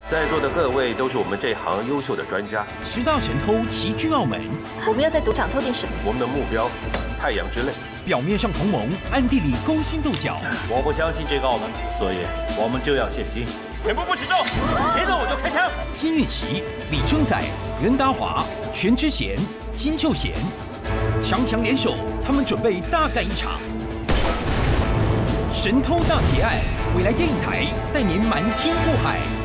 在座的各位都是我们这行优秀的专家。 10大神偷齐聚澳门， 我们要在赌场偷点什么？ 我们的目标，太阳之泪。 表面上同盟，暗地里勾心斗角。 我不相信这个澳门，所以我们就要现金。全部不许动！谁动我就开枪。 金运熙、李正宰、任达华、全智贤、金秀贤，强强联手，他们准备大干一场。神偷大劫案，未来电影台带您瞒天过海。